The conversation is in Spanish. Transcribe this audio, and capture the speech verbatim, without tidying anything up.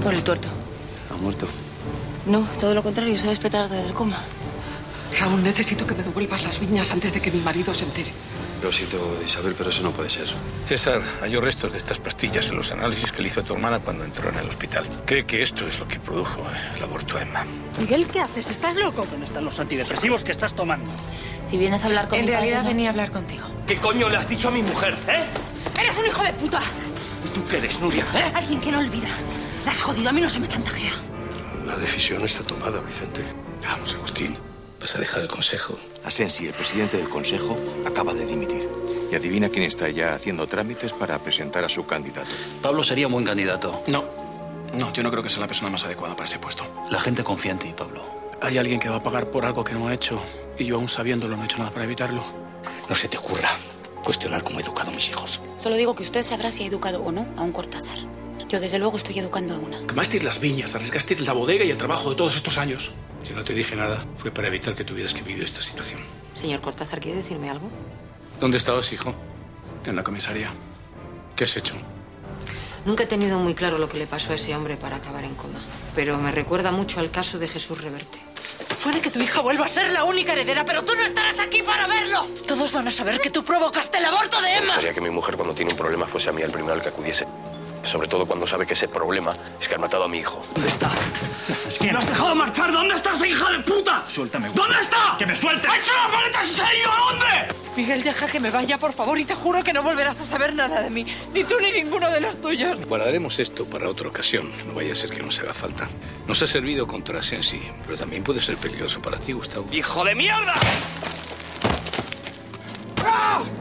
por el tuerto. ¿Ha muerto? No, todo lo contrario, se ha despertado del coma. Raúl, necesito que me devuelvas las viñas antes de que mi marido se entere. Lo siento, Isabel, pero eso no puede ser. César halló restos de estas pastillas en los análisis que le hizo a tu hermana cuando entró en el hospital. Cree que esto es lo que produjo el aborto a Emma. Miguel, ¿qué haces? ¿Estás loco? ¿Dónde están los antidepresivos que estás tomando? Si vienes a hablar con En mi realidad padre, ¿no? venía a hablar contigo. ¿Qué coño le has dicho a mi mujer, eh? ¡Eres un hijo de puta! ¿Y tú qué eres, Nuria, eh? Alguien que no olvida. La has jodido, a mí no se me chantajea. La decisión está tomada, Vicente. Vamos, Agustín. Vas a dejar el consejo. Asensi, el presidente del consejo, acaba de dimitir. Y adivina quién está ya haciendo trámites para presentar a su candidato. Pablo sería un buen candidato. No, no, yo no creo que sea la persona más adecuada para ese puesto. La gente confía en ti, Pablo. Hay alguien que va a pagar por algo que no ha hecho y yo, aún sabiéndolo, no he hecho nada para evitarlo. No se te ocurra cuestionar cómo he educado a mis hijos. Solo digo que usted sabrá si ha educado o no a un Cortázar. Yo, desde luego, estoy educando a una. Quemasteis las viñas, arriesgasteis la bodega y el trabajo de todos estos años. Si no te dije nada, fue para evitar que tuvieras que vivir esta situación. Señor Cortázar, ¿quiere decirme algo? ¿Dónde estabas, hijo? En la comisaría. ¿Qué has hecho? Nunca he tenido muy claro lo que le pasó a ese hombre para acabar en coma, pero me recuerda mucho al caso de Jesús Reverte. Puede que tu hija vuelva a ser la única heredera, pero tú no estarás aquí para verlo. Todos van a saber que tú provocaste el aborto de Emma. Me gustaría que mi mujer, cuando tiene un problema, fuese a mí el primero al que acudiese. Sobre todo cuando sabe que ese problema es que han matado a mi hijo. ¿Dónde está? ¿Me has dejado marchar? ¿Dónde está esa hija de puta? Suéltame. ¿Dónde está? ¡Que me suelte! ¡Ha hecho las maletas y se ha ido! ¿A dónde? Miguel, deja que me vaya, por favor, y te juro que no volverás a saber nada de mí. Ni tú ni ninguno de los tuyos. Guardaremos esto para otra ocasión. No vaya a ser que nos haga falta. Nos ha servido contra Asensi, pero también puede ser peligroso para ti, Gustavo. ¡Hijo de mierda! ¡Ah!